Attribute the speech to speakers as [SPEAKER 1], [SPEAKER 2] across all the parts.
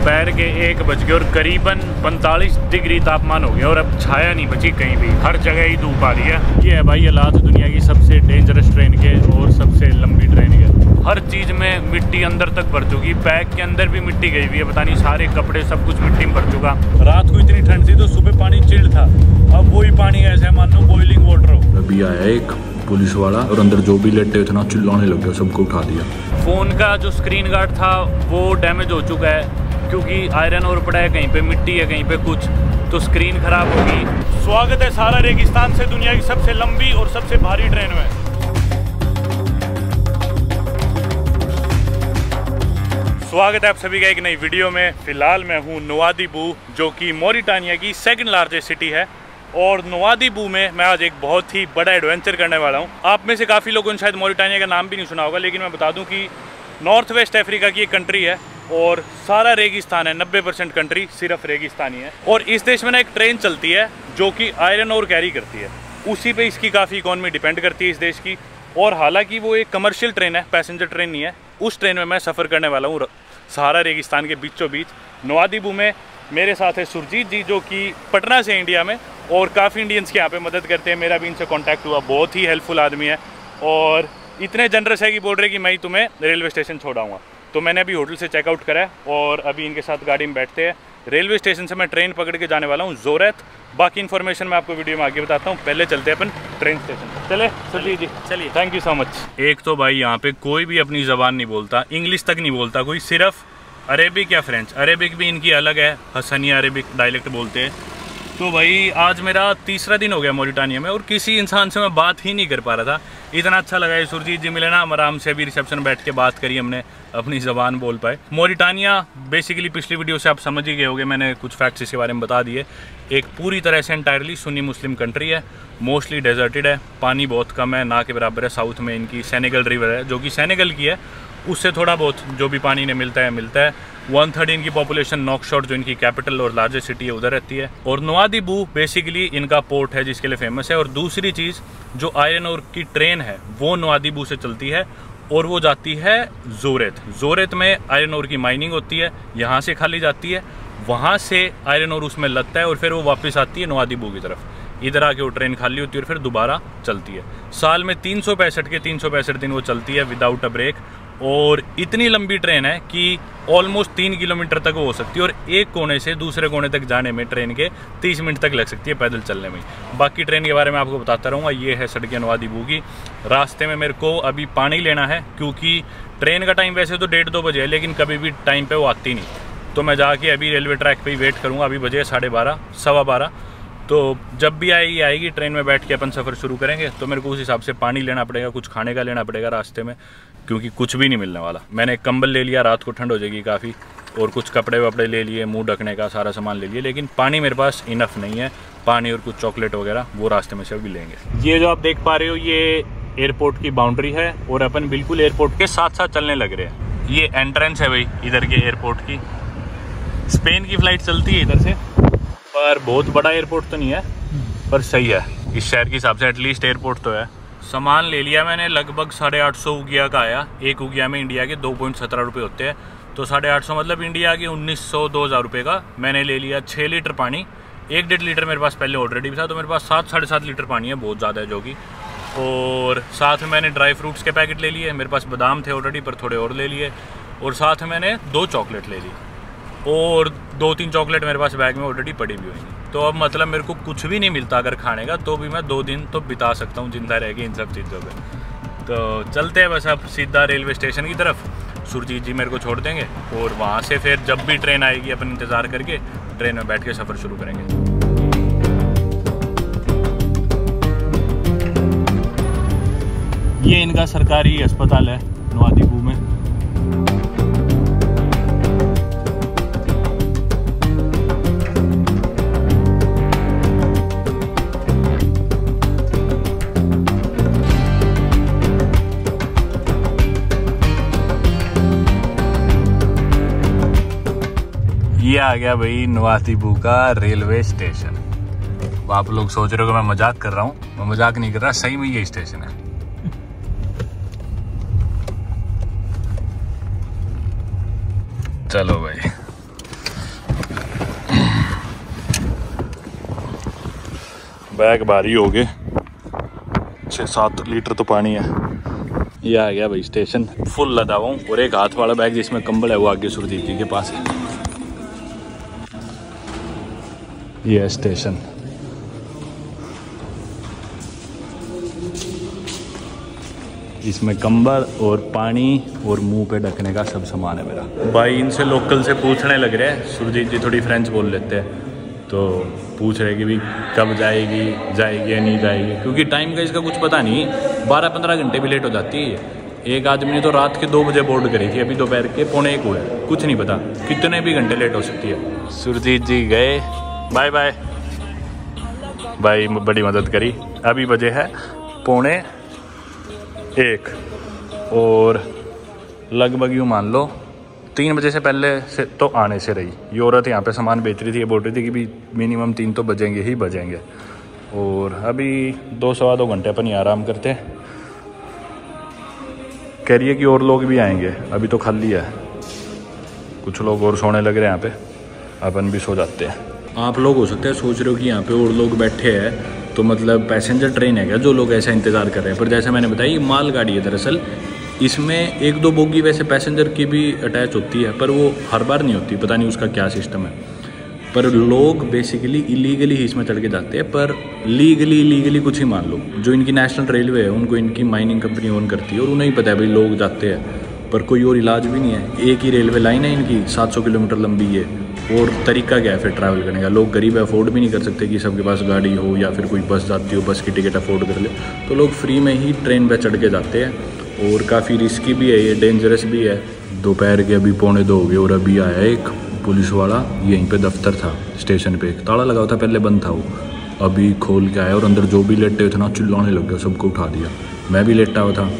[SPEAKER 1] दोपहर के 1 बज गए और करीबन 45 डिग्री तापमान हो गया और अब छाया नहीं बची कहीं भी, हर जगह ही धूप आ रही है। ये है भाई हालात दुनिया की सबसे डेंजरस ट्रेन के और सबसे लंबी ट्रेन के। हर चीज़ में मिट्टी अंदर तक भर चुकी, बैग के अंदर भी मिट्टी गई हुई है, पता नहीं सारे कपड़े सब कुछ मिट्टी में भर चुका। रात को इतनी ठंड थी तो सुबह पानी चिल्ड था, अब वही पानी ऐसे मान लो बॉइलिंग वाटर हो।
[SPEAKER 2] अभी आया एक पुलिस वाला और अंदर जो भी लेटे हुए थे ना चिल्लाने लग गया, सबको उठा दिया।
[SPEAKER 1] फ़ोन का जो स्क्रीन गार्ड था वो डैमेज हो चुका है क्योंकि आयरन और पड़ा है, कहीं पे मिट्टी है, कहीं पे कुछ, तो स्क्रीन खराब होगी। स्वागत है सारा रेगिस्तान से दुनिया की सबसे लंबी और सबसे भारी ट्रेन में। स्वागत है आप सभी का एक नई वीडियो में। फिलहाल मैं हूँ नवादीबू, जो कि मोरिटानिया की सेकंड लार्जेस्ट सिटी है। और नवादीबू में मैं आज एक बहुत ही बड़ा एडवेंचर करने वाला हूँ। आप में से काफ़ी लोगों ने शायद मोरिटानिया का नाम भी नहीं सुना होगा, लेकिन मैं बता दूँ कि नॉर्थ वेस्ट अफ्रीका की एक कंट्री है और सारा रेगिस्तान है, 90% कंट्री सिर्फ रेगिस्तानी है। और इस देश में ना एक ट्रेन चलती है जो कि आयरन और कैरी करती है, उसी पे इसकी काफ़ी इकॉनमी डिपेंड करती है इस देश की। और हालांकि वो एक कमर्शियल ट्रेन है, पैसेंजर ट्रेन नहीं है। उस ट्रेन में मैं सफ़र करने वाला हूँ सहारा रेगिस्तान के बीचों बीच नवादीबू में। मेरे साथ है सुरजीत जी, जो कि पटना से इंडिया में, और काफ़ी इंडियंस के यहाँ पे मदद करते हैं। मेरा भी इनसे कांटेक्ट हुआ, बहुत ही हेल्पफुल आदमी है और इतने जनरस है कि बोल रहे कि मैं ही तुम्हें रेलवे स्टेशन छोड़ाऊँगा। तो मैंने अभी होटल से चेकआउट करा है और अभी इनके साथ गाड़ी में बैठते हैं। रेलवे स्टेशन से मैं ट्रेन पकड़ के जाने वाला हूँ जोरैत। बाकी इन्फॉर्मेशन मैं आपको वीडियो में आगे बताता हूँ। पहले चलते हैं अपन ट्रेन स्टेशन। चले सुरजीत जी, चलिए। Thank you so much. एक तो भाई यहाँ पे कोई भी अपनी ज़बान नहीं बोलता, इंग्लिश तक नहीं बोलता कोई, सिर्फ अरेबिक या फ्रेंच। अरेबिक भी इनकी अलग है, हसनिया अरेबिक डायलेक्ट बोलते हैं। तो भाई आज मेरा तीसरा दिन हो गया मोरिटानिया में और किसी इंसान से मैं बात ही नहीं कर पा रहा था। इतना अच्छा लगा है सुरजीत जी मिले ना, हम आराम से अभी रिसेप्शन बैठ के बात करी हमने, अपनी ज़बान बोल पाए। मोरिटानिया बेसिकली पिछली वीडियो से आप समझ ही गए होंगे, मैंने कुछ फैक्ट्स इसके बारे में बता दिए। एक पूरी तरह से एंटायरली सुन्नी मुस्लिम कंट्री है, मोस्टली डेजर्टेड है, पानी बहुत कम है, ना के बराबर है। साउथ में इनकी सेनेगल रिवर है जो कि सेनेगल की है, उससे थोड़ा बहुत जो भी पानी इन्हें मिलता है। 1/3 इनकी पॉपुलेशन नौकशॉट जो इनकी कैपिटल और लार्जेस्ट सिटी है उधर रहती है। और नवादीबू बेसिकली इनका पोर्ट है जिसके लिए फेमस है। और दूसरी चीज़, जो आयरन ओर की ट्रेन है वो नवादीबू से चलती है और वो जाती है जोरैत। जोरैत में आयरन ओर की माइनिंग होती है, यहाँ से खाली जाती है, वहाँ से आयरन ओर उसमें लगता है और फिर वो वापस आती है नवादीबू की तरफ। इधर आके वो ट्रेन खाली होती है और फिर दोबारा चलती है। साल में 365 दिन वो चलती है विदाउट अ ब्रेक। और इतनी लंबी ट्रेन है कि ऑलमोस्ट 3 किलोमीटर तक वो हो सकती है और एक कोने से दूसरे कोने तक जाने में ट्रेन के 30 मिनट तक लग सकती है पैदल चलने में। बाकी ट्रेन के बारे में आपको बताता रहूँगा। ये है सड़कें नवादीबू की। रास्ते में मेरे को अभी पानी लेना है क्योंकि ट्रेन का टाइम वैसे तो 1:30-2 बजे है, लेकिन कभी भी टाइम पे वो आती नहीं। तो मैं जाके अभी रेलवे ट्रैक पे ही वेट करूँगा। अभी बजे 12:30 12:15, तो जब भी आएगी ट्रेन में बैठ के अपन सफ़र शुरू करेंगे। तो मेरे को उस हिसाब से पानी लेना पड़ेगा, कुछ खाने का लेना पड़ेगा रास्ते में, क्योंकि कुछ भी नहीं मिलने वाला। मैंने एक कंबल ले लिया, रात को ठंड हो जाएगी काफ़ी, और कुछ कपड़े वपड़े ले लिए, मुंह ढकने का सारा सामान ले लिए, लेकिन पानी मेरे पास इनफ नहीं है। पानी और कुछ चॉकलेट वगैरह वो रास्ते में से भी लेंगे। ये जो आप देख पा रहे हो ये एयरपोर्ट की बाउंड्री है और अपन बिल्कुल एयरपोर्ट के साथ साथ चलने लग रहे हैं। ये एंट्रेंस है भाई इधर के एयरपोर्ट की। स्पेन की फ़्लाइट चलती है इधर से, पर बहुत बड़ा एयरपोर्ट तो नहीं है, पर सही है इस शहर के हिसाब से, एटलीस्ट एयरपोर्ट तो है। सामान ले लिया मैंने, लगभग 850 उगिया का आया। एक उगिया में इंडिया के 2.17 रुपये होते हैं, तो 850 मतलब इंडिया के 1900-2000 रुपये का। मैंने ले लिया 6 लीटर पानी, 1.5 लीटर मेरे पास पहले ऑलरेडी भी था, तो मेरे पास 7-7.5 लीटर पानी है, बहुत ज़्यादा है जो कि। और साथ में मैंने ड्राई फ्रूट्स के पैकेट ले लिए, मेरे पास बादाम थे ऑलरेडी पर थोड़े और ले लिए। और साथ में मैंने 2 चॉकलेट ले ली और 2-3 चॉकलेट मेरे पास बैग में ऑलरेडी पड़ी भी हुई। तो अब मतलब मेरे को कुछ भी नहीं मिलता अगर खाने का, तो भी मैं 2 दिन तो बिता सकता हूँ जिंदा रह के इन सब चीज़ों पे। तो चलते हैं बस अब सीधा रेलवे स्टेशन की तरफ। सुरजीत जी मेरे को छोड़ देंगे और वहाँ से फिर जब भी ट्रेन आएगी अपन इंतज़ार करके ट्रेन में बैठ के सफ़र शुरू करेंगे। ये इनका सरकारी अस्पताल है नवादीबू में। ये आ गया भाई नवादीबू का रेलवे स्टेशन। आप लोग सोच रहे हो कि मैं मजाक कर रहा हूँ, मैं मजाक नहीं कर रहा, सही में ये स्टेशन है। चलो भाई बैग भारी हो गए, 6-7 लीटर तो पानी है। ये आ गया भाई स्टेशन, फुल लदा हुआ हूँ। और एक हाथ वाला बैग जिसमें कंबल है वो आगे सुरजीत जी के पास है। ये है स्टेशन। इसमें कंबल और पानी और मुंह पे ढकने का सब सामान है मेरा। भाई इनसे लोकल से पूछने लग रहे हैं, सुरजीत जी थोड़ी फ्रेंच बोल लेते हैं, तो पूछ रहे कि भी कब जाएगी या नहीं जाएगी, क्योंकि टाइम का इसका कुछ पता नहीं। 12-15 घंटे भी लेट हो जाती है। एक आदमी ने तो रात के 2 बजे बोर्ड करी थी, अभी दोपहर के 1:45 हुए। कुछ नहीं पता कितने भी घंटे लेट हो सकती है। सुरजीत जी गए, बाय बाय। भाई बड़ी मदद करी। अभी बजे है 1:45 और लगभग यूँ मान लो 3 बजे से पहले से तो आने से रही। ये औरत यहाँ पे सामान बेच रही थी, ये बोल रही थी कि भी मिनिमम 3 तो बजेंगे ही बजेंगे। और अभी 2-2.25 घंटे अपन ही आराम करते हैं। कह रही है कि और लोग भी आएंगे, अभी तो खाली है। कुछ लोग और सोने लग रहे हैं यहाँ पे, अपन भी सो जाते हैं। आप लोग हो सकते हैं सोच रहे हो कि यहाँ पे और लोग बैठे हैं तो मतलब पैसेंजर ट्रेन है क्या, जो लोग ऐसा इंतज़ार कर रहे हैं। पर जैसे मैंने बताया ये माल गाड़ी है दरअसल। इसमें 1-2 बोगी वैसे पैसेंजर की भी अटैच होती है, पर वो हर बार नहीं होती, पता नहीं उसका क्या सिस्टम है। पर लोग बेसिकली इलीगली ही इसमें चढ़ के जाते हैं। पर लीगली कुछ ही मान लो, जो इनकी नेशनल रेलवे है उनको इनकी माइनिंग कंपनी ओन करती है और उन्हें ही पता है भाई लोग जाते हैं। पर कोई और इलाज भी नहीं है। एक ही रेलवे लाइन है इनकी, 700 किलोमीटर लंबी है। और तरीका क्या है फिर ट्रैवल करने का। लोग गरीब अफोर्ड भी नहीं कर सकते कि सबके पास गाड़ी हो या फिर कोई बस जाती हो, बस की टिकट अफोर्ड कर ले, तो लोग फ्री में ही ट्रेन पे चढ़ के जाते हैं। और काफ़ी रिस्की भी है, ये डेंजरस भी है। दोपहर के अभी 1:45 हो गए और अभी आया एक पुलिस वाला। यहीं पे दफ्तर था स्टेशन पे, ताला लगा हुआ था, पहले बंद था वो, अभी खोल के आया और अंदर जो भी लेटे हुए थे ना चिल्लाने लग गया, सबको उठा दिया। मैं भी लेटा हुआ था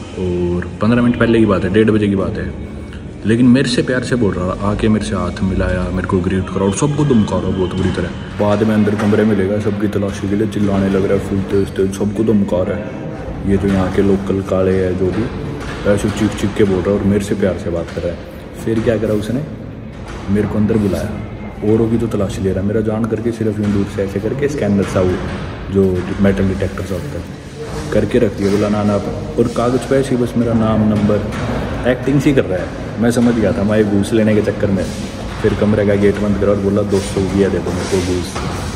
[SPEAKER 1] और 15 मिनट पहले की बात है, 1:30 बजे की बात है। लेकिन मेरे से प्यार से बोल रहा, आके मेरे से हाथ मिलाया, मेरे को ग्रीट करा और सबको धमका रहा बहुत बुरी तरह। बाद में अंदर कमरे में लेगा, सबकी तलाशी के लिए चिल्लाने लग रहा है, फुल तेज सबको धमका रहा है। ये जो यहाँ के लोकल काले है जो भी, ऐसे चीख के बोल रहा है और मेरे से प्यार से बात कर रहा है। फिर क्या करा उसने, मेरे को अंदर बुलाया, औरों की तो तलाशी ले रहा है, मेरा जान करके सिर्फ यूँ दूर से ऐसे करके स्कैनर सा वो जो मेटल डिटेक्टर सा होता है करके रख दिया। बोला ना और कागज़ पे ऐसे बस मेरा नाम नंबर एक्टिंग सी कर रहा है। मैं समझ गया था मैं घूस लेने के चक्कर में। फिर कमरे का गेट बंद करा और बोला 200 रुपया दे दो मेरे को घूस।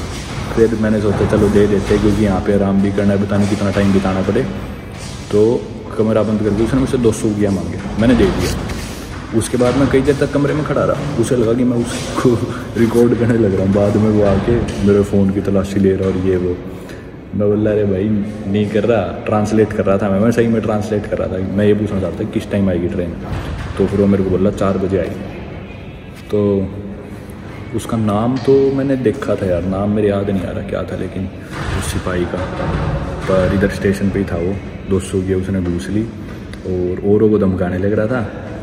[SPEAKER 1] फिर मैंने सोचा चलो दे देते, क्योंकि यहाँ पे आराम भी करना है, पता नहीं कितना टाइम बिताना पड़े। तो कमरा बंद करके उसने मुझसे 200 रुपया मांगे, मैंने दे दिया। उसके बाद मैं कई देर तक कमरे में खड़ा रहा, उसे लगा कि मैं उसको रिकॉर्ड करने लग रहा हूँ। बाद में वो आके मेरे फ़ोन की तलाशी ले रहा और ये वो। मैं बोला अरे भाई नहीं कर रहा, ट्रांसलेट कर रहा था मैं सही में ट्रांसलेट कर रहा था। मैं ये पूछना चाहता था किस टाइम आएगी ट्रेन, तो फिर वो मेरे को बोला 4 बजे आएगी। तो उसका नाम तो मैंने देखा था यार, नाम मेरे याद नहीं आ रहा क्या था, लेकिन उस सिपाही का, पर इधर स्टेशन पे ही था वो। 200 की उसने घूस ली और औरों को धमकाने लग रहा था,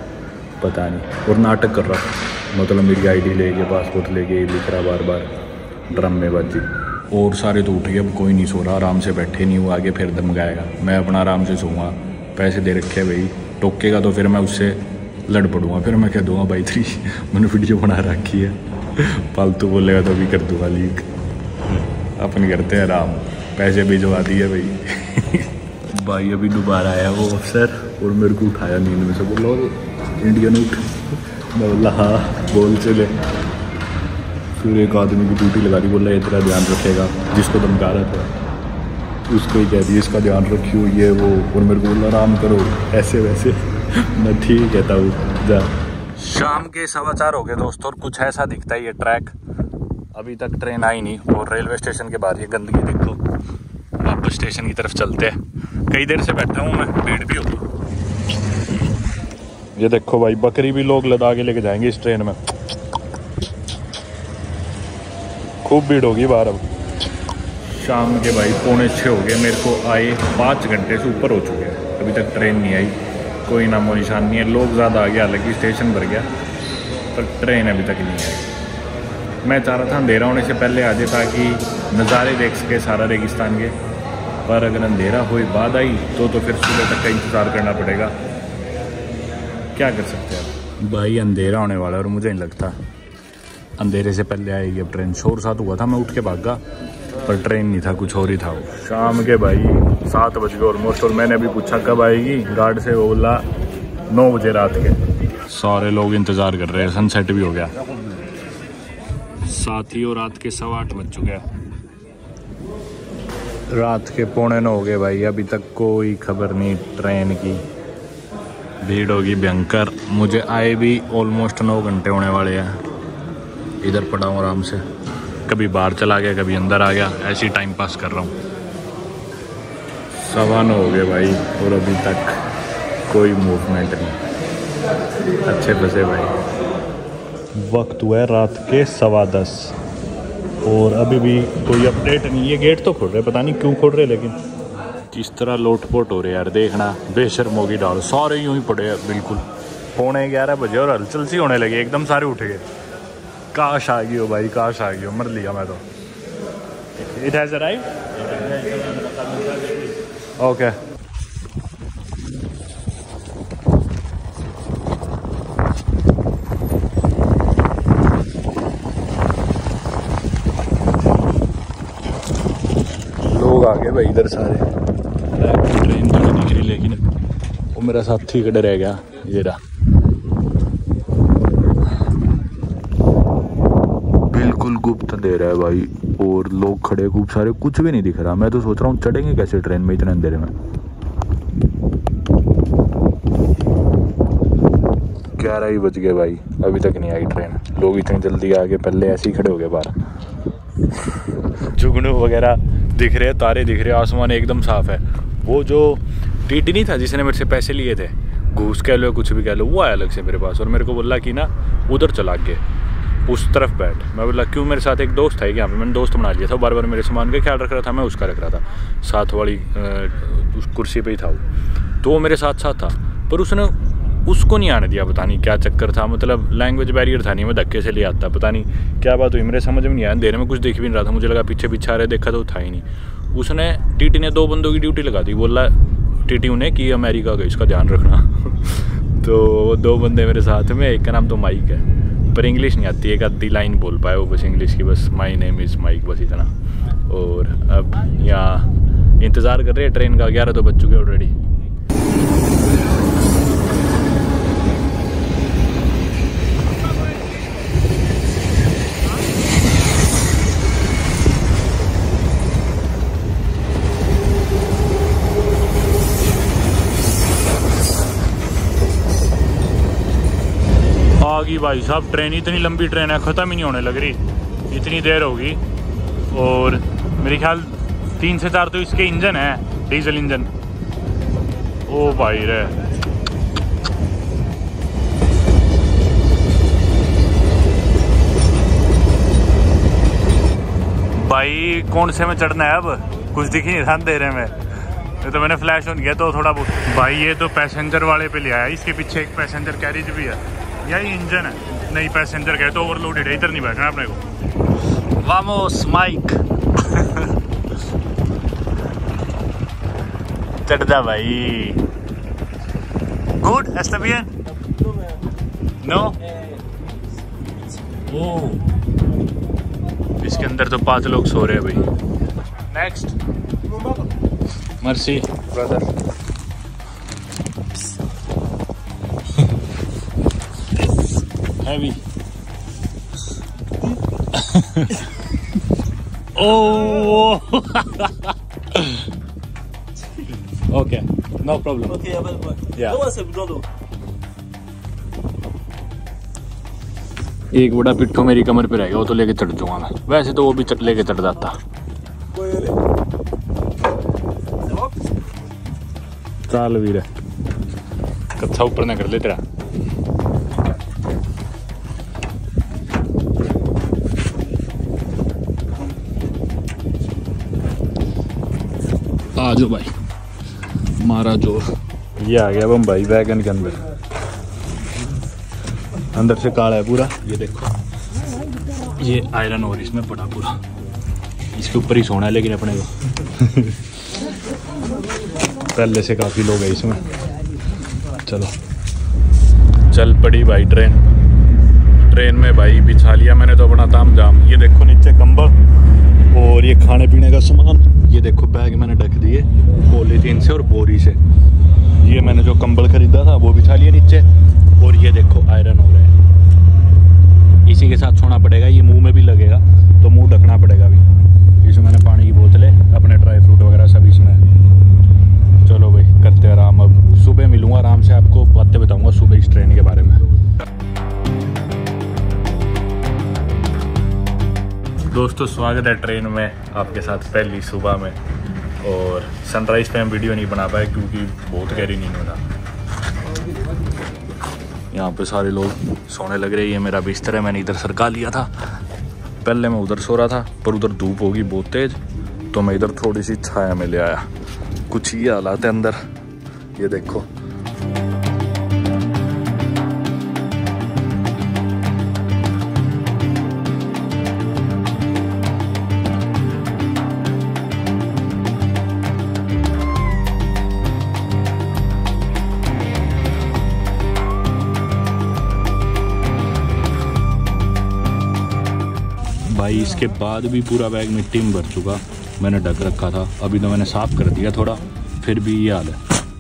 [SPEAKER 1] पता नहीं, और नाटक कर रहा था। मतलब मेरी आईडी लेके, पासपोर्ट लेके लिख रहा बार बार, ड्रामेबाजी। और सारे तो उठ गए, अब कोई नहीं सो रहा, आराम से बैठे नहीं, वो आगे फिर धमकाएगा, मैं अपना आराम से सोऊंगा। पैसे दे रखे भाई, टोकेगा तो फिर मैं उससे लड़ पड़ूंगा। फिर मैं कह दूँगा भाई तेरी मैंने वीडियो बना रखी है, फालतू बोलेगा तो भी कर दूँगा लीक। अपन करते हैं आराम, पैसे भिजवा दिए भाई। भाई अभी दोबारा आया वो अफसर और मेरे को उठाया नींद में से, बोला इंडियन उठ। मैं बोला हाँ बोल चले। फिर एक आदमी की ड्यूटी लगा दी, बोला ये तेरा ध्यान रखेगा, जिसको धमका रहा था उसको ही कह दिया इसका ध्यान रखियो ये वो। और मेरे को बोला आराम करो ऐसे वैसे। मैं ठीक है था वो जा। शाम के 4:15 हो गए दोस्तों और कुछ ऐसा दिखता है ये ट्रैक। अभी तक ट्रेन आई नहीं और रेलवे स्टेशन के बाहर ये गंदगी देखो। वापस स्टेशन की तरफ चलते हैं, कई देर से बैठा हूँ मैं, भीड़ भी होगी। ये देखो भाई बकरी भी लोग लदा के लेके जाएंगे इस ट्रेन में, खूब भीड़ होगी बाहर। अब शाम के भाई 5:45 हो गए, मेरे को आए 5 घंटे से ऊपर हो चुके हैं, अभी तक ट्रेन नहीं आई, कोई नामो निशान नहीं है। लोग ज़्यादा आ गया, हालांकि स्टेशन भर गया, पर ट्रेन अभी तक नहीं आई। मैं चाह रहा था अंधेरा होने से पहले आ जाए ताकि नज़ारे देख सके सारा रेगिस्तान के, पर अगर अंधेरा हुई बाद आई तो फिर सुबह तक का इंतज़ार करना पड़ेगा। क्या कर सकते हैं भाई, अंधेरा होने वाला है और मुझे नहीं लगता अंधेरे से पहले आएगी अब ट्रेन। शोर साथ हुआ था, मैं उठ के भागा, पर ट्रेन नहीं था, कुछ और ही था वो। शाम के भाई 7 बज गए ऑलमोस्ट, और मैंने अभी पूछा कब आएगी गार्ड से, वो बोला 9 बजे रात के। सारे लोग इंतज़ार कर रहे हैं, सनसेट भी हो गया। साथ ही और रात के 8:15 बज चुके हैं। रात के 8:45 हो गए भाई, अभी तक कोई खबर नहीं ट्रेन की। भीड़ होगी भयंकर। मुझे आए भी ऑलमोस्ट 9 घंटे होने वाले हैं। इधर पड़ा हूँ आराम से, कभी बाहर चला गया कभी अंदर आ गया, ऐसी टाइम पास कर रहा हूँ। 9:15 हो गए भाई और अभी तक कोई मूवमेंट नहीं। अच्छे फंसे भाई। वक्त हुआ है रात के 10:15 और अभी भी कोई अपडेट नहीं। ये गेट तो खोल रहे, पता नहीं क्यों खोल रहे, लेकिन किस तरह लोटपोट हो रहे यार, देखना बेशर्मों की डाल। सारे यूं ही पड़े हैं बिल्कुल। 11:15 बजे और हलचल सी होने लगी, एकदम सारे उठ गए। काश आ गई हो भाई, काश आ गई हो, मर लिया मैं तो। It has arrived. ओके लोग आ गए भाई इधर सारे। ट्रेन तो नहीं दिख रही, लेकिन वो मेरा साथी खड़े रह गया। ये रहा, बिल्कुल गुप्त दे रहा है भाई, और लोग खड़े खूब सारे, कुछ भी नहीं दिख रहा। मैं तो सोच रहा हूँ चढ़ेंगे कैसे ट्रेन में इतने अंधेरे में। 11 ही बज गए भाई, अभी तक नहीं आई ट्रेन। लोग इतनी जल्दी आ गए, पहले ऐसे ही खड़े हो गए बाहर। जुगनू वगैरह दिख रहे, तारे दिख रहे, आसमान एकदम साफ है। वो जो टीटी नहीं था जिसने मेरे से पैसे लिए थे, घूस कह लो कुछ भी कह लो, वो आया अलग से मेरे पास और मेरे को बोला कि ना उधर चला के उस तरफ बैठ। मैं बोला क्यों, मेरे साथ एक दोस्त था यहाँ पे, मैंने दोस्त बना लिया था, बार बार मेरे सामान का ख्याल रख रहा था, मैं उसका रख रहा था। साथ वाली उस कुर्सी पे ही था वो, तो वो मेरे साथ था, पर उसने उसको नहीं आने दिया। पता नहीं क्या चक्कर था, मतलब लैंग्वेज बैरियर था नहीं, मैं धक्के से ले आता। पता नहीं क्या बात हुई, मेरे समझ में नहीं आया। अंधेरे में कुछ देख भी नहीं रहा था, मुझे लगा पीछे पीछे आ रहे, देखा तो था ही नहीं। उसने टीटी ने 2 बंदों की ड्यूटी लगा दी। बोला टीटी उन्हें कि अमेरिका गए, इसका ध्यान रखना। तो 2 बंदे मेरे साथ में, एक का नाम तो माइक है, पर इंग्लिश नहीं आती, एक आधी लाइन बोल पाए वो बस इंग्लिश की, बस माई नेम इज़ माइक, बस इतना। और अब यहाँ इंतज़ार कर रहे हैं ट्रेन का। 11 तो बज चुके ऑलरेडी। आगी भाई साहब ट्रेन, इतनी लंबी ट्रेन है, ख़त्म ही नहीं होने लग रही, इतनी देर होगी। और मेरे ख्याल 3 से 4 तो इसके इंजन है, डीजल इंजन। ओ भाई रे, भाई कौन से में चढ़ना है अब, कुछ दिख नहीं रहा अंधेरे में। ये तो मैंने फ्लैश ऑन किया तो थोड़ा बहुत। भाई ये तो पैसेंजर वाले पे ले आया, इसके पीछे एक पैसेंजर कैरिज भी है। यही इंजन है, नहीं पैसेंजर गए तो ओवरलोडेड है, इधर नहीं बैठना अपने को। वामोस माइक। चढ़ जा भाई। Good एस्टा बियन no. ओ इसके अंदर तो 5 लोग सो रहे हैं भाई। नेक्स्ट मर्सी brother. Heavy. Oh. Okay, no problem.
[SPEAKER 3] Okay,
[SPEAKER 1] Yeah.
[SPEAKER 3] No,
[SPEAKER 1] एक बड़ा पिट्ठू मेरी कमर पे रहेगा, वो तो लेके चढ़ जाऊंगा मैं। वैसे तो वो भी लेके चढ़ जाता। चाल वीर कच्छा ऊपर ना कर ले तेरा। आ जाओ भाई, मारा जोर। ये आ गया बम भाई वैगन के अंदर। अंदर से काला है पूरा, ये देखो, ये आयरन और इसमें पड़ा पूरा। इसके ऊपर ही सोना है लेकिन अपने को। पहले से काफ़ी लोग हैं इसमें। चलो चल पड़ी भाई ट्रेन। ट्रेन में भाई बिछा लिया मैंने तो अपना ताम जाम। ये देखो नीचे कंबल और ये खाने पीने का सामान। ये देखो बैग मैंने ढक दिए पॉलीथीन से और बोरी से। ये मैंने जो कंबल खरीदा था वो बिछा लिया नीचे। और ये देखो आयरन हो रहा है, इसी के साथ सोना पड़ेगा। ये मुंह में भी लगेगा तो मुंह ढकना पड़ेगा भी। इसमें मैंने पानी की बोतलें, अपने ड्राई फ्रूट वगैरह सब इसमें। चलो भाई करते आराम। अब सुबह मिलूंगा आराम से, आपको बातें बताऊंगा सुबह इस ट्रेन के बारे में। दोस्तों स्वागत है ट्रेन में आपके साथ पहली सुबह में। और सनराइज़ पे हम वीडियो नहीं बना पाए क्योंकि बहुत गहरी नींद में था। यहाँ पे सारे लोग सोने लग रहे हैं। ये मेरा बिस्तर है, मैंने इधर सरका लिया था। पहले मैं उधर सो रहा था पर उधर धूप होगी बहुत तेज़, तो मैं इधर थोड़ी सी छाया में ले आया। कुछ ये हालात है अंदर, ये देखो। भाई इसके बाद भी पूरा बैग मिट्टी में भर चुका। मैंने ढक रखा था, अभी तो मैंने साफ कर दिया थोड़ा, फिर भी ये हाल है।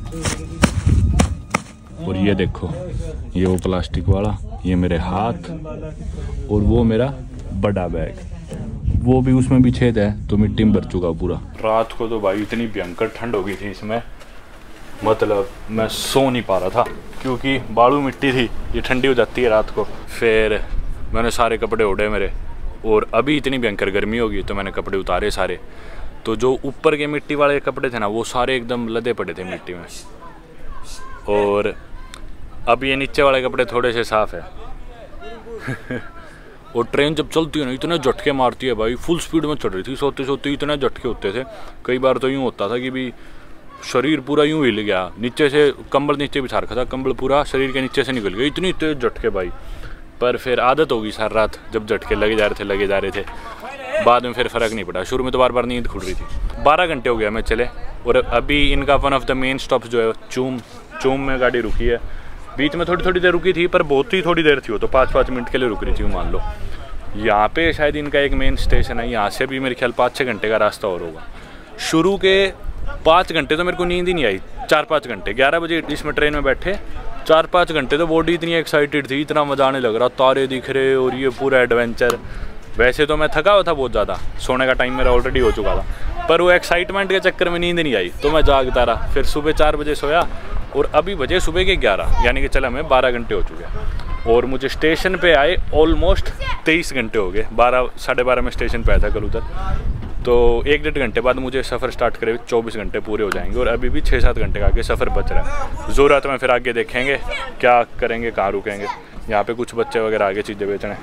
[SPEAKER 1] और ये देखो, ये वो प्लास्टिक वाला, ये मेरे हाथ, और वो मेरा बड़ा बैग, वो भी उसमें भी छेद है तो मिट्टी में भर चुका पूरा। रात को तो भाई इतनी भयंकर ठंड हो गई थी इसमें, मतलब मैं सो नहीं पा रहा था क्योंकि बालू मिट्टी थी, ये ठंडी हो जाती है रात को। फिर मैंने सारे कपड़े ओढ़े मेरे, और अभी इतनी भयंकर गर्मी होगी तो मैंने कपड़े उतारे सारे। तो जो ऊपर के मिट्टी वाले कपड़े थे ना, वो सारे एकदम लदे पड़े थे मिट्टी में। और अब ये नीचे वाले कपड़े थोड़े से साफ़ है। और ट्रेन जब चलती है ना, इतने झटके मारती है भाई। फुल स्पीड में चल रही थी, सोते सोते इतने झटके होते थे। कई बार तो यूँ होता था कि भी शरीर पूरा यूँ हिल गया, नीचे से कंबल नीचे बिछा रखा था, कंबल पूरा शरीर के नीचे से निकल गया, इतनी तेज झटके भाई। पर फिर आदत होगी सारी रात, जब झटके लगे जा रहे थे। बाद में फिर फ़र्क नहीं पड़ा। शुरू में तो बार बार नींद खुल रही थी। 12 घंटे हो गया मैं चले, और अभी इनका one of the main stop जो है चूम में गाड़ी रुकी है। बीच में थोड़ी थोड़ी देर रुकी थी, पर बहुत ही थोड़ी देर थी, वो तो 5-5 मिनट के लिए रुक रही थी मान लो। यहाँ पे शायद इनका एक मेन स्टेशन है, यहाँ से भी मेरे ख्याल 5-6 घंटे का रास्ता और होगा। शुरू के 5 घंटे तो मेरे को नींद ही नहीं आई। 4-5 घंटे, 11 बजे इसमें ट्रेन में बैठे, 4-5 घंटे तो बॉडी इतनी एक्साइटेड थी, इतना मजा आने लग रहा, तारे दिख रहे और ये पूरा एडवेंचर। वैसे तो मैं थका हुआ था बहुत ज़्यादा, सोने का टाइम मेरा ऑलरेडी हो चुका था, पर वो एक्साइटमेंट के चक्कर में नींद नहीं आई तो मैं जागता रहा। फिर सुबह 4 बजे सोया, और अभी बजे सुबह के 11, यानी कि चला मैं 12 घंटे हो चुके। और मुझे स्टेशन पे आए ऑलमोस्ट 23 घंटे हो गए। 12-12:30 में स्टेशन पे आया था कल उधर, तो 1-1.5 घंटे बाद मुझे सफ़र स्टार्ट करे 24 घंटे पूरे हो जाएंगे। और अभी भी 6-7 घंटे का आगे सफ़र बच रहा है। ज़रूरत में फिर आगे देखेंगे क्या करेंगे, कहाँ रुकेंगे। यहाँ पे कुछ बच्चे वगैरह आगे चीज़ें बेचने।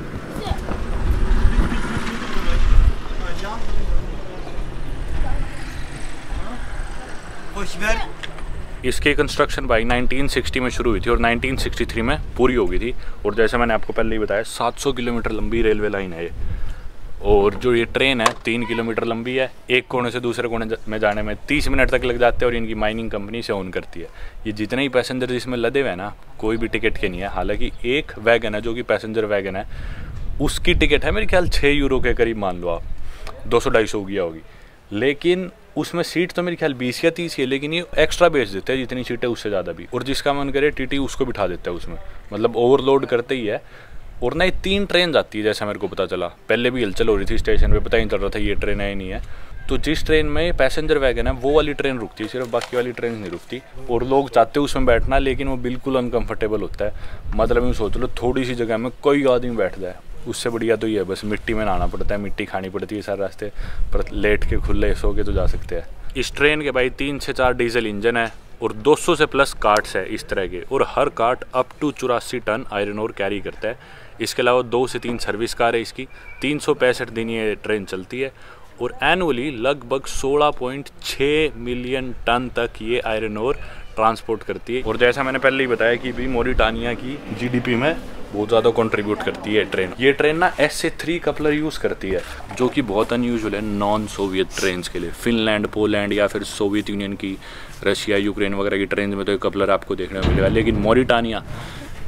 [SPEAKER 1] इसकी कंस्ट्रक्शन भाई 1960 में शुरू हुई थी और 1963 में पूरी हो गई थी। और जैसे मैंने आपको पहले ही बताया, 700 किलोमीटर लंबी रेलवे लाइन है ये। और जो ये ट्रेन है 3 किलोमीटर लंबी है। एक कोने से दूसरे कोने में जाने में 30 मिनट तक लग जाते हैं, और इनकी माइनिंग कंपनी से ओन करती है। ये जितने ही पैसेंजर इसमें लदे हुए हैं ना, कोई भी टिकट के नहीं है। हालांकि एक वैगन है जो कि पैसेंजर वैगन है, उसकी टिकट है मेरे ख्याल 6 यूरो के करीब, मान लो आप 200-250 गया होगी। लेकिन उसमें सीट तो मेरे ख्याल 20 या 30 है, लेकिन ये एक्स्ट्रा बेच देते हैं, जितनी सीटें उससे ज़्यादा भी। और जिसका मन करे टीटी उसको बिठा देता है उसमें, मतलब ओवरलोड करते ही है। और ना ये 3 ट्रेन जाती है जैसा मेरे को पता चला। पहले भी हलचल हो रही थी स्टेशन पे, पता ही नहीं चल रहा था ये ट्रेन है ही नहीं है। तो जिस ट्रेन में पैसेंजर वैगन है वो वाली ट्रेन रुकती है सिर्फ, बाकी वाली ट्रेन नहीं रुकती। और लोग चाहते हैं उसमें बैठना, लेकिन वो बिल्कुल अनकम्फर्टेबल होता है। मतलब यूँ सोच लो, थोड़ी सी जगह में कोई आदमी बैठ जाए, उससे बढ़िया तो ये है बस मिट्टी में नहाना पड़ता है, मिट्टी खानी पड़ती है सारे रास्ते, पर लेट के खुले सो के तो जा सकते हैं। इस ट्रेन के भाई 3 से 4 डीजल इंजन है, और 200 से प्लस कार्ट्स है इस तरह के। और हर cart up to 84 ton iron ore carry करता है। इसके अलावा 2 से 3 सर्विस कार है इसकी। 365 दिन ये ट्रेन चलती है, और एनुअली लगभग 16.6 मिलियन टन तक ये आयरन ओर ट्रांसपोर्ट करती है। और जैसा मैंने पहले ही बताया कि भी मोरिटानिया की जीडीपी में बहुत ज़्यादा कंट्रीब्यूट करती है ट्रेन। ये ट्रेन ना SA3 कपलर यूज़ करती है, जो कि बहुत अनयूजुअल है नॉन सोवियत ट्रेन के लिए। फिनलैंड, पोलैंड या फिर सोवियत यूनियन की, रशिया, यूक्रेन वगैरह की ट्रेन में तो ये कपलर आपको देखने को मिलेगा। लेकिन मोरिटानिया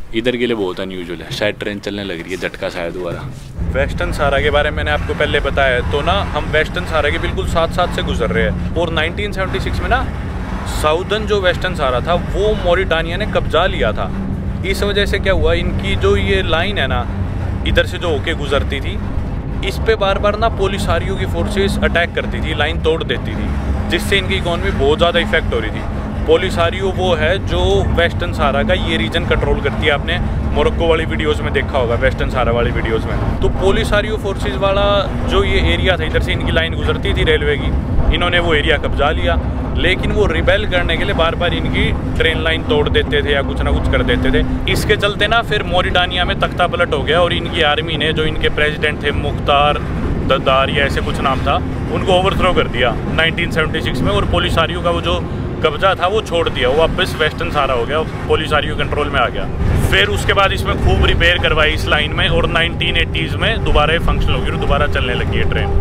[SPEAKER 2] इधर के लिए बहुत अनयूजुअल है। शायद ट्रेन चलने लग रही है, झटका शायद दोबारा।
[SPEAKER 1] वेस्टर्न सहारा के बारे में मैंने आपको पहले बताया है, तो ना हम वेस्टर्न सहारा के बिल्कुल साथ से गुजर रहे हैं। और 1976 में ना साउदर्न जो वेस्टर्न सहारा था वो मॉरिटानिया ने कब्जा लिया था। इस वजह से क्या हुआ, इनकी जो ये लाइन है ना इधर से जो होके गुजरती थी, इस पे बार बार ना पोलिसारियो की फोर्सेस अटैक करती थी, लाइन तोड़ देती थी, जिससे इनकी इकॉनमी बहुत ज़्यादा इफेक्ट हो रही थी। पोलिसारियो वो है जो वेस्टर्न सहारा का ये रीजन कंट्रोल करती है। आपने मोरक्को वाली वीडियोस में देखा होगा, वेस्टर्न सहारा वाली वीडियोस में। तो पोलिसारियो फोर्सेस वाला जो ये एरिया था, इधर से इनकी लाइन गुजरती थी रेलवे की, इन्होंने वो एरिया कब्जा लिया। लेकिन वो रिबेल करने के लिए बार बार इनकी ट्रेन लाइन तोड़ देते थे या कुछ ना कुछ कर देते थे। इसके चलते ना फिर मॉरिटानिया में तख्ता पलट हो गया और इनकी आर्मी ने, जो इनके प्रेसिडेंट थे मुख्तार दद्दार या ऐसे कुछ नाम था, उनको ओवरथ्रो कर दिया 1976 में। और पोलिसारियो का वो जो कब्जा था वो छोड़ दिया, वो वापस वेस्टर्न सहारा हो गया, पोलिसारियो कंट्रोल में आ गया। फिर उसके बाद इसमें खूब रिपेयर करवाई इस लाइन में और 1980s में दोबारा ये फंक्शन होगी और दोबारा चलने लगी है ट्रेन।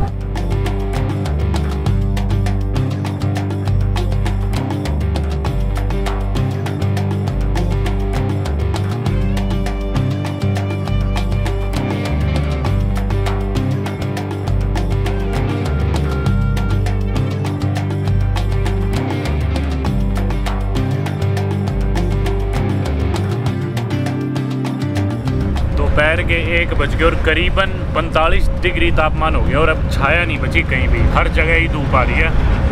[SPEAKER 1] दोपहर के 1 बज गए और करीबन 45 डिग्री तापमान हो गया और अब छाया नहीं बची कहीं भी, हर जगह ही धूप आ रही है।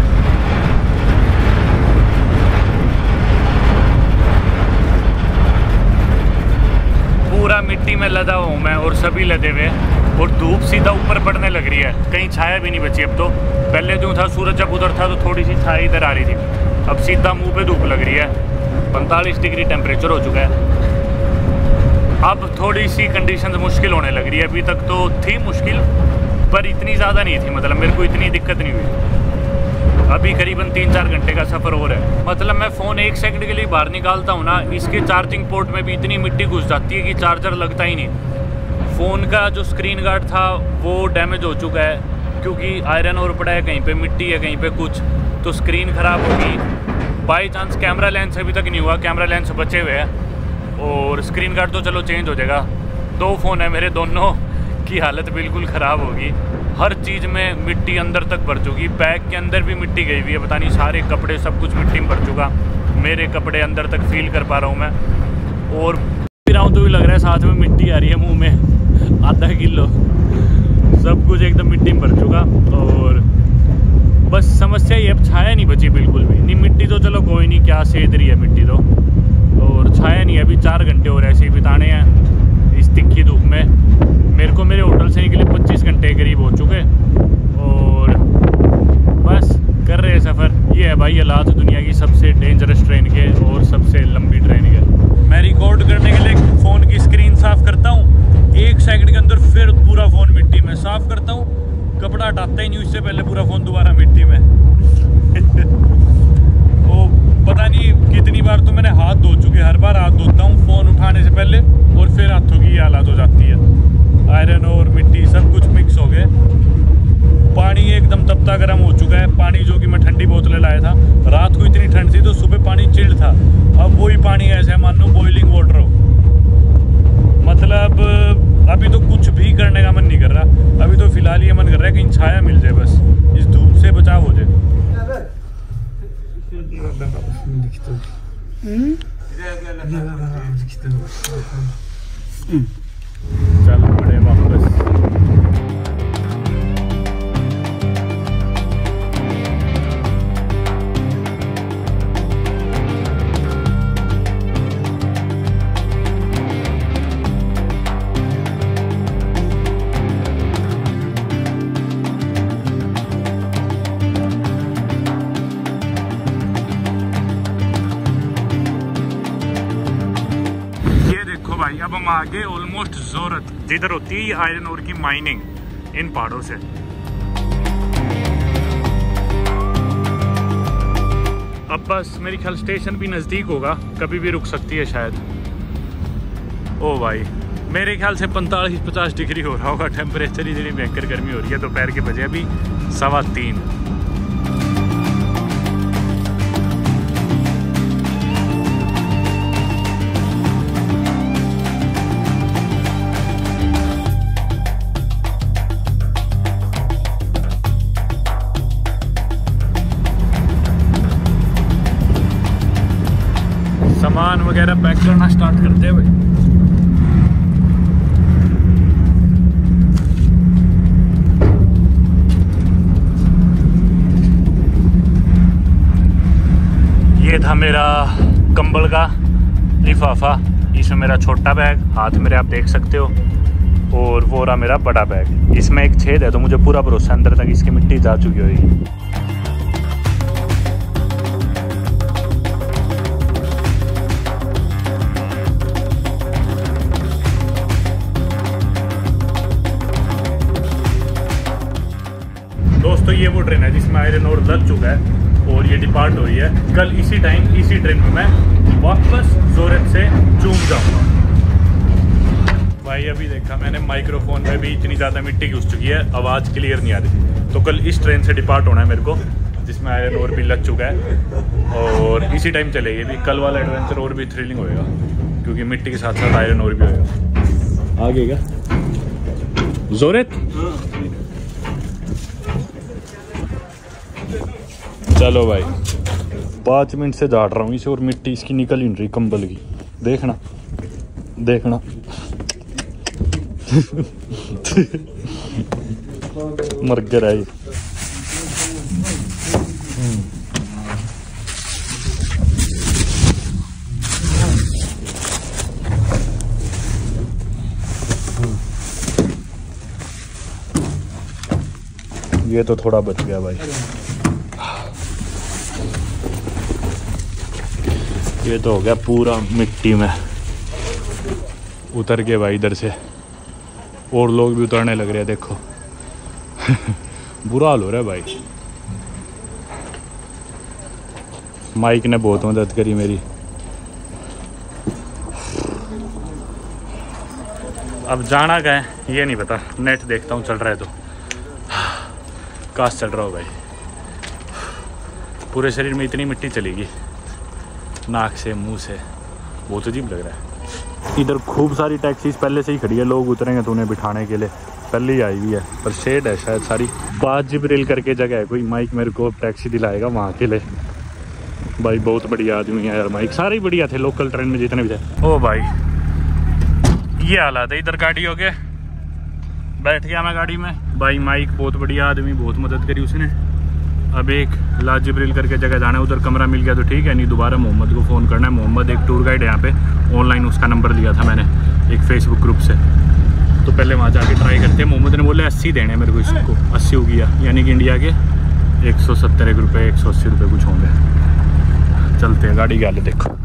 [SPEAKER 1] पूरा मिट्टी में लदा हूँ मैं और सभी लदे हुए, और धूप सीधा ऊपर पड़ने लग रही है, कहीं छाया भी नहीं बची अब तो। पहले जो था सूरज जब उधर था तो थोड़ी सी छाया इधर आ रही थी, अब सीधा मुंह पे धूप लग रही है। 45 डिग्री टेम्परेचर हो चुका है। अब थोड़ी सी कंडीशंस मुश्किल होने लग रही है। अभी तक तो थी मुश्किल पर इतनी ज़्यादा नहीं थी, मतलब मेरे को इतनी दिक्कत नहीं हुई। अभी करीबन 3-4 घंटे का सफ़र हो रहा है। मतलब मैं फ़ोन 1 सेकंड के लिए बाहर निकालता हूँ ना, इसके चार्जिंग पोर्ट में भी इतनी मिट्टी घुस जाती है कि चार्जर लगता ही नहीं। फ़ोन का जो स्क्रीन गार्ड था वो डैमेज हो चुका है, क्योंकि आयरन और पड़ा है, कहीं पे मिट्टी है, कहीं पे कुछ, तो स्क्रीन ख़राब होगी। बाई चांस कैमरा लेंस अभी तक नहीं हुआ, कैमरा लेंस बचे हुए हैं, और स्क्रीन गार्ड तो चलो चेंज हो जाएगा। 2 फ़ोन है मेरे, दोनों की हालत बिल्कुल ख़राब होगी। हर चीज़ में मिट्टी अंदर तक भर चुकी, बैग के अंदर भी मिट्टी गई हुई है, पता नहीं, सारे कपड़े सब कुछ मिट्टी में भर चुका। मेरे कपड़े अंदर तक फील कर पा रहा हूँ मैं, और पी रहा हूँ तो भी लग रहा है साथ में मिट्टी आ रही है मुँह में, आधा किलो, सब कुछ एकदम मिट्टी में भर चुका। और बस समस्या ये, अब छाया नहीं बची बिल्कुल भी नहीं। मिट्टी तो चलो कोई नहीं, क्या सेध रही है मिट्टी तो, और छाया नहीं। अभी 4 घंटे हो रहे ऐसे ही बिताने हैं इस तिखी धूप में। मेरे को मेरे होटल से निकले 25 घंटे करीब हो चुके, और बस कर रहे हैं सफ़र। ये है भाई हालात दुनिया की सबसे डेंजरस ट्रेन के और सबसे लंबी ट्रेन के। मैं रिकॉर्ड करने के लिए फ़ोन की स्क्रीन साफ़ करता हूँ, 1 सेकंड के अंदर फिर पूरा फ़ोन मिट्टी में। साफ़ करता हूँ, कपड़ा हटाता ही नहीं, उससे पहले पूरा फ़ोन दोबारा मिट्टी में। ओ पता नहीं कितनी बार तो मैंने हाथ धो चुके, हर बार हाथ धोता हूँ फ़ोन उठाने से पहले, और फिर हाथों की हालत हो जाती है। आयरन और मिट्टी सब कुछ मिक्स हो गए। पानी एकदम तपता गर्म हो चुका है, पानी जो कि मैं ठंडी बोतलें लाया था। रात को इतनी ठंड थी तो सुबह पानी चिल्ड था, अब वही पानी ऐसे है मान लो बॉइलिंग वाटर हो। मतलब अभी तो कुछ भी करने का मन नहीं कर रहा। अभी तो फिलहाल ये मन कर रहा है कहीं छाया मिल जाए, बस इस धूप से बचाव हो जाए। चल पड़े वापस। भाई अब हम आगे ऑलमोस्ट जोरत, जिधर होती है आयरन ओर की माइनिंग इन पहाड़ों से। अब बस मेरे ख्याल स्टेशन भी नज़दीक होगा, कभी भी रुक सकती है शायद। ओ भाई मेरे ख्याल से 45-50 डिग्री हो रहा होगा टेम्परेचर, इतनी भयंकर गर्मी हो रही है। दोपहर के बजे अभी 3:15। वगैरह पैक करना स्टार्ट करते हैं भाई। ये था मेरा कंबल का लिफाफा, इसमें मेरा छोटा बैग, हाथ मेरे आप देख सकते हो, और वो रहा मेरा बड़ा बैग। इसमें एक छेद है तो मुझे पूरा भरोसा अंदर तक इसकी मिट्टी जा चुकी होगी। दोस्तों ये वो ट्रेन है जिसमें आयरन ओर लग चुका है और ये डिपार्ट हो रही है। कल इसी टाइम इसी ट्रेन में मैं वापस जोरेट से चूम जाऊंगा। भाई अभी देखा मैंने माइक्रोफोन में भी इतनी ज़्यादा मिट्टी घुस चुकी है, आवाज़ क्लियर नहीं आ रही। तो कल इस ट्रेन से डिपार्ट होना है मेरे को, जिसमें आयरन ओर भी लग चुका है और इसी टाइम चलेगी भी। कल वाला एडवेंचर और भी थ्रिलिंग होएगा क्योंकि मिट्टी के साथ साथ आयरन ओर भी होएगा। आगे क्या जोरेट, चलो भाई 5 मिनट से झाड़ रहा हूँ इसे और मिट्टी इसकी निकल ही नहीं रही कंबल की। देखना देखना मर गया है। ये तो थोड़ा बच गया भाई। ये तो हो गया पूरा मिट्टी में उतर के भाई इधर से, और लोग भी उतरने लग रहे हैं देखो। बुरा हाल हो रहा है भाई। माइक ने बहुत मदद करी मेरी। अब जाना गए ये नहीं पता, नेट देखता हूँ चल रहा है तो। काश चल रहा हो भाई। पूरे शरीर में इतनी मिट्टी चलेगी, नाक से मुंह से, बहुत अजीब लग रहा है। इधर खूब सारी टैक्सीज पहले से ही खड़ी है, लोग उतरेंगे तो उन्हें बिठाने के लिए पहले ही आई हुई है, पर शेड है शायद सारी। बात जिब्रील करके जगह है कोई, माइक मेरे को टैक्सी दिलाएगा वहाँ के लिए। भाई बहुत बढ़िया आदमी है यार माइक, सारे ही बढ़िया थे लोकल ट्रेन में जितने भी थे। ओ भाई ये हालात है इधर गाड़ी हो गए, बैठ गया मैं गाड़ी में। भाई माइक बहुत बढ़िया आदमी, बहुत मदद करी उसने। अब एक ला जिब्रील करके जगह जाना है, उधर कमरा मिल गया तो ठीक है, नहीं दोबारा मोहम्मद को फ़ोन करना है। मोहम्मद एक टूर गाइड है यहाँ पे, ऑनलाइन उसका नंबर लिया था मैंने एक फेसबुक ग्रुप से, तो पहले वहाँ जाके ट्राई करते हैं। मोहम्मद ने बोले 80 देने मेरे को, इसको 80 हो गया, यानी कि इंडिया के 170 रुपये 180 रुपये कुछ होंगे। चलते हैं, गाड़ी गाले देखो।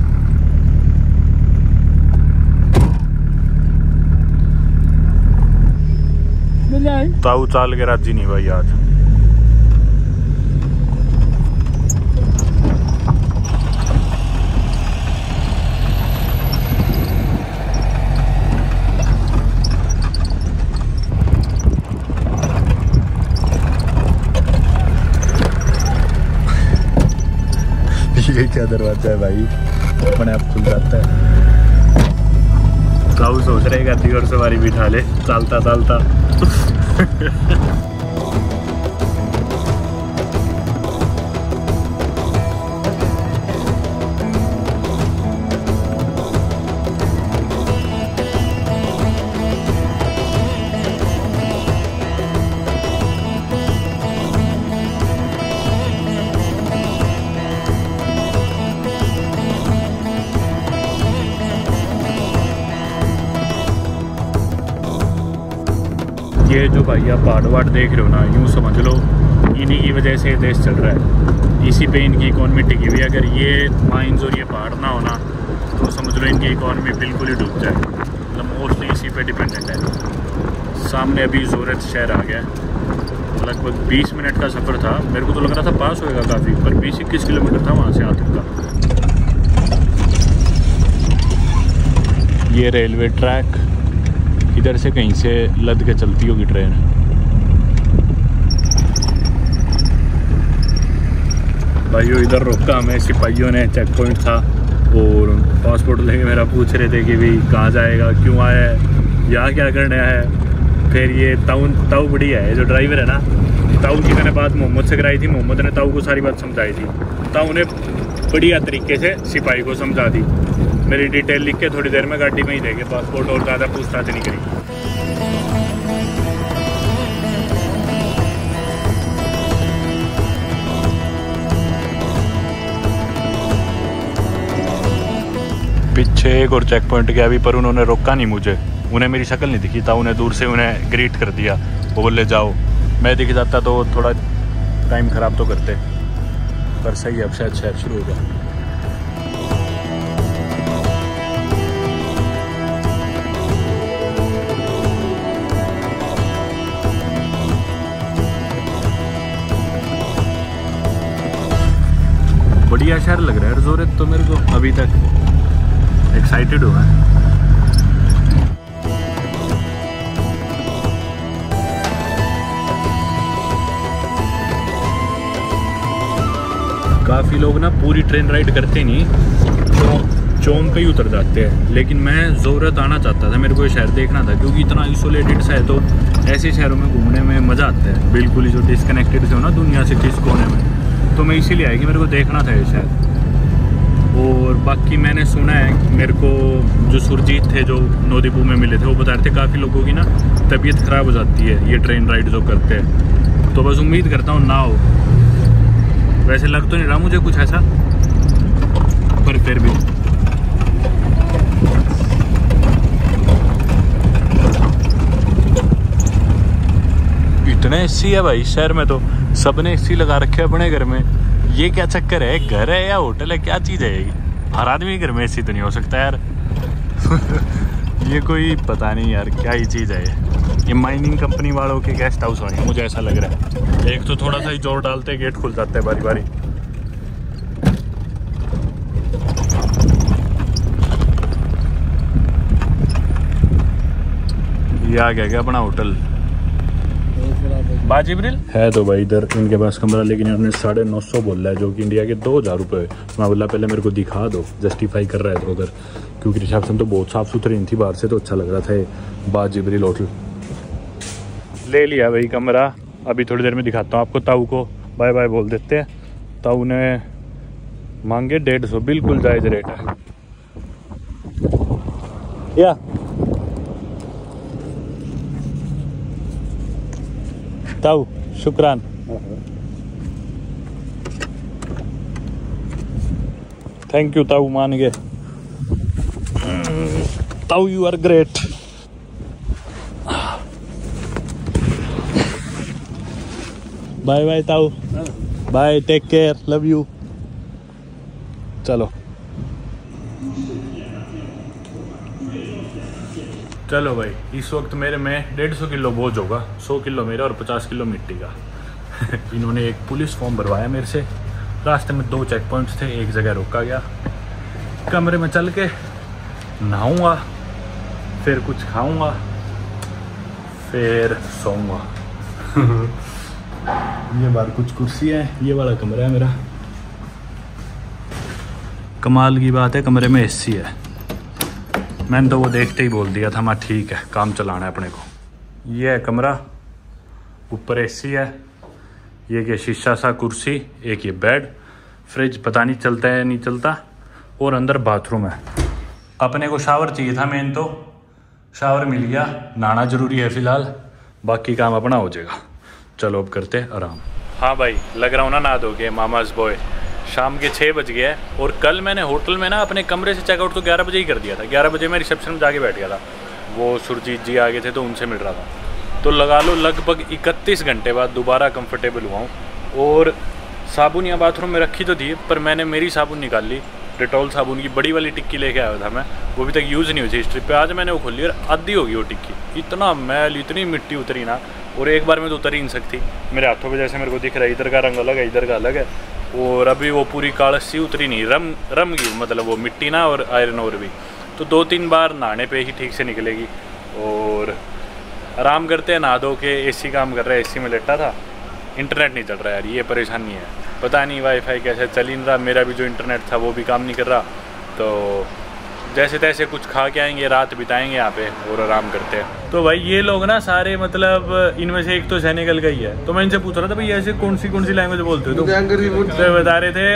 [SPEAKER 1] ताऊ चाल के राजी नहीं भाई आज। ये क्या दरवाजा है भाई, अपने आप खुल जाता है। ताऊ सोच रहे गद्दी और सवारी बिठा ले, चलता चलता। ये जो भाई आप पहाड़ वाड़ देख रहे हो ना, यूँ समझ लो इन्हीं की वजह से देश चल रहा है, इसी पे इनकी इकॉनमी टिकी हुई है। अगर ये माइंस और ये पहाड़ ना होना तो समझ लो इनकी इकॉनमी बिल्कुल ही डूब जाए। मतलब मोस्टली इसी पे डिपेंडेंट है। सामने अभी जोरेट शहर आ गया, लगभग 20 मिनट का सफ़र था। मेरे को तो लग रहा था पास होएगा काफ़ी, पर 20-21 किलोमीटर था वहाँ से यहाँ तक का। ये रेलवे ट्रैक, इधर से कहीं से लद के चलती होगी ट्रेन। भाइयों इधर रोका हमें सिपाहियों ने, चेक पॉइंट था और पासपोर्ट लेके मेरा पूछ रहे थे कि भाई कहाँ जाएगा, क्यों आया है, यहाँ क्या करने आया है। फिर ये ताऊ बढ़िया है जो ड्राइवर है ना, ताऊ की मैंने बात मोहम्मद से कराई थी, मोहम्मद ने ताऊ को सारी बात समझाई थी। ताऊ ने बढ़िया तरीके से सिपाही को समझा दी। मेरी डिटेल लिख के थोड़ी देर में गाड़ी में ही देंगे पासपोर्ट, और ज़्यादा पूछताछ नहीं करेंगे। पीछे एक और चेक पॉइंट गया अभी, पर उन्होंने रोका नहीं मुझे। उन्हें मेरी शक्ल नहीं दिखी था, उन्हें दूर से उन्हें ग्रीट कर दिया। वो बोले जाओ, मैं दिख जाता तो थोड़ा टाइम ख़राब तो करते, पर सही है, अब शायद शहर शुरू हो गया। बढ़िया शहर लग रहा है जोरेत तो मेरे को, अभी तक एक्साइटेड हुआ है। काफ़ी लोग ना पूरी ट्रेन राइड करते नहीं, तो चोम पे ही उतर जाते हैं, लेकिन मैं जोरत आना चाहता था, मेरे को ये शहर देखना था, क्योंकि इतना आइसोलेटेड सा है, तो ऐसे शहरों में घूमने में मज़ा आता है, बिल्कुल ही जो डिस्कनेक्टेड से हो ना दुनिया से किस कोने में। तो मैं इसीलिए आया कि मेरे को देखना था ये शहर। और बाकी मैंने सुना है, मेरे को जो सुरजीत थे जो नौदीपू में मिले थे, वो बता रहे थे काफ़ी लोगों की ना तबीयत ख़राब हो जाती है ये ट्रेन राइड जो करते हैं। तो बस उम्मीद करता हूँ ना हो, वैसे लग तो नहीं रहा मुझे कुछ ऐसा, पर फिर भी। इतने एसी है भाई शहर में, तो सबने एसी लगा रखे है अपने घर में। ये क्या चक्कर है, घर है या होटल है, क्या चीज़ है ये? हर आदमी के घर में एसी तो नहीं हो सकता यार। ये कोई पता नहीं यार क्या ही चीज़ है ये माइनिंग कंपनी वालों के गेस्ट हाउस होंगे, मुझे ऐसा लग रहा है। एक तो थोड़ा सा ही जोर डालते गेट खुल जाता है बारी बारी। ये आ गया क्या अपना होटल बाजिब्रिल है? तो भाई इधर इनके पास कमरा, लेकिन इन्होंने 950 बोल रहा है, जो कि इंडिया के 2000 रुपये। मैं बोला पहले मेरे को दिखा दो, जस्टिफाई कर रहा है तो उधर, क्योंकि रिसेप्शन तो बहुत साफ़ सुथरी नहीं थी, बाहर से तो अच्छा लग रहा था ये बाजिब्रिल होटल। ले लिया भाई कमरा, अभी थोड़ी देर में दिखाता हूँ आपको। ताऊ को बाय बाय बोल देते हैं। ताऊ ने मांगे 150, बिल्कुल जायज़ रेट है। या ताऊ शुक्रान। थैंक यू ताऊ, मान गए। ताऊ you are great. Bye bye ताऊ, bye, take care, love you. चलो चलो भाई, इस वक्त मेरे में 150 किलो बोझ होगा, 100 किलो मेरा और 50 किलो मिट्टी का। इन्होंने एक पुलिस फॉर्म भरवाया मेरे से। रास्ते में 2 चेक पॉइंट्स थे, एक जगह रोका गया। कमरे में चल के नहाऊंगा, फिर कुछ खाऊंगा, फिर सोऊंगा। ये बार कुछ कुर्सी है, ये वाला कमरा है मेरा। कमाल की बात है, कमरे में एसी है। मैंने तो वो देखते ही बोल दिया था, मैं ठीक है, काम चलाना है अपने को। ये है कमरा, ऊपर एसी है, ये क्या शीशा सा कुर्सी, एक ये बेड, फ्रिज पता नहीं चलता है नहीं चलता, और अंदर बाथरूम है। अपने को शावर चाहिए था मेन, तो शावर मिल गया। नहाना ज़रूरी है फ़िलहाल, बाकी काम अपना हो जाएगा। चलो अब करते हैं आराम। हाँ भाई, लग रहा हूँ ना नहा दोगे मामाज़ बॉय। शाम के 6 बज गए हैं, और कल मैंने होटल में ना अपने कमरे से चेकआउट तो 11 बजे ही कर दिया था। 11 बजे मैं रिसेप्शन में जाके बैठ गया था, वो सुरजीत जी आ गए थे तो उनसे मिल रहा था। तो लगा लो लगभग 31 घंटे बाद दोबारा कंफर्टेबल हुआ हूँ। और साबुन यहाँ बाथरूम में रखी तो थी, पर मैंने मेरी साबुन निकाल ली, डेटॉल साबुन की बड़ी वाली टिक्की लेके आया था मैं, वो अभी तक यूज़ नहीं हुई थी इस ट्रिप पे। आज मैंने वो खोली और आधी होगी वो टिक्की। इतना मैल, इतनी मिट्टी उतरी ना, और एक बार में तो उतर ही नहीं सकती। मेरे हाथों पे जैसे मेरे को दिख रहा है, इधर का रंग अलग है, इधर का अलग है। और अभी वो पूरी कालस सी उतरी नहीं, रम गई, मतलब वो मिट्टी ना और आयरन और भी। तो 2-3 बार नहाने पे ही ठीक से निकलेगी। और आराम करते हैं, नहा धो के। एसी काम कर रहा है, एसी में लेटा था, इंटरनेट नहीं चल रहा यार, ये परेशानी है। पता नहीं वाईफाई कैसे चल ही नहीं रहा, मेरा भी जो इंटरनेट था वो भी काम नहीं कर रहा। तो जैसे तैसे कुछ खा के आएंगे, रात बिताएंगे यहाँ पे और आराम करते हैं। तो भाई ये लोग ना सारे, मतलब इनमें से एक तो सेनेगल का ही है। तो मैं इनसे पूछ रहा था भाई ऐसे कौन सी लैंग्वेज बोलते हो? तो बता रहे थे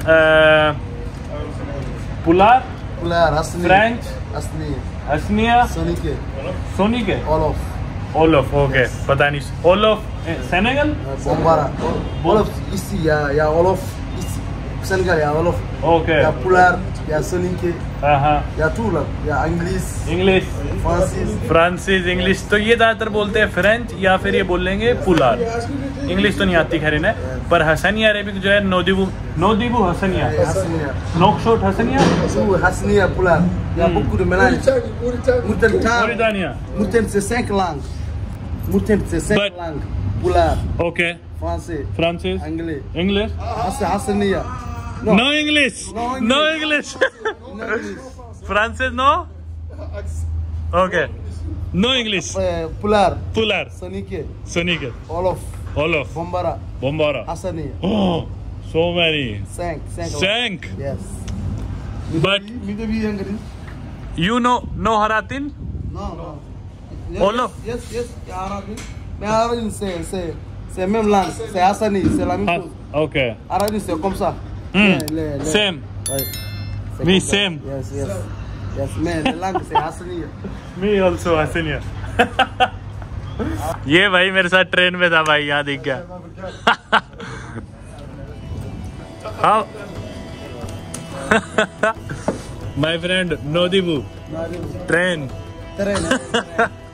[SPEAKER 1] Pulaar,
[SPEAKER 3] Hasni,
[SPEAKER 1] French,
[SPEAKER 3] Hasni,
[SPEAKER 1] Hassaniya,
[SPEAKER 3] Sonike,
[SPEAKER 1] Soninke,
[SPEAKER 3] Olof,
[SPEAKER 1] Wolof, okay पता नहीं, Wolof Senegal,
[SPEAKER 3] Bombara, Olof, ici, il y a Olof, ici, Sénégal, il y a Olof,
[SPEAKER 1] okay,
[SPEAKER 3] il y a Poulard, il y a Sonike,
[SPEAKER 1] हाँ,
[SPEAKER 3] il y a tout là, il y a Anglais,
[SPEAKER 1] English,
[SPEAKER 3] Francis,
[SPEAKER 1] फ्रांसीस, English. तो ये ज़्यादातर बोलते हैं French या फिर ये बोल लेंगे पुलार। इंग्लिश तो नहीं आती खैर इन्हें, पर हसनिया अरेबिक जो है Nouadhibou Hassaniya,
[SPEAKER 3] Hasnia,
[SPEAKER 1] Nouakchott Hassaniya,
[SPEAKER 3] tout Hasnia, Poulard, il y a beaucoup de mélanges.
[SPEAKER 1] Mauritania,
[SPEAKER 3] Mourten, c'est 5 langues. Mourten, c'est 5
[SPEAKER 1] But-
[SPEAKER 3] langues. Poulard,
[SPEAKER 1] okay,
[SPEAKER 3] français,
[SPEAKER 1] फ्रांसीस,
[SPEAKER 3] anglais,
[SPEAKER 1] English,
[SPEAKER 3] Hasnia.
[SPEAKER 1] No English, no English, फ्रांसीस no, okay, no English,
[SPEAKER 3] Poulard,
[SPEAKER 1] Pulaar,
[SPEAKER 3] Sonike,
[SPEAKER 1] Soninke,
[SPEAKER 3] Olof,
[SPEAKER 1] Wolof,
[SPEAKER 3] Bombara,
[SPEAKER 1] Bambara,
[SPEAKER 3] Hassania.
[SPEAKER 1] so many,
[SPEAKER 3] 5 langues.
[SPEAKER 1] Cinq.
[SPEAKER 3] Yes.
[SPEAKER 1] But-
[SPEAKER 3] Midevi Hungary?
[SPEAKER 1] you know Haratin,
[SPEAKER 3] No.
[SPEAKER 1] Olof.
[SPEAKER 3] Yes, Arabic. Mais Arabic, c'est même langue. C'est Hassani, c'est la même chose.
[SPEAKER 1] okay,
[SPEAKER 3] Arabic, c'est comme ça.
[SPEAKER 1] same,
[SPEAKER 3] Ouais. C'est
[SPEAKER 1] Me
[SPEAKER 3] comme ça.
[SPEAKER 1] same.
[SPEAKER 3] Yes, mais la langue, c'est Hassani.
[SPEAKER 1] me also Hassaniya. ये भाई मेरे साथ train में था भाई, यहाँ दिख गया। हाँ my friend Nouadhibou train.
[SPEAKER 3] Terrain.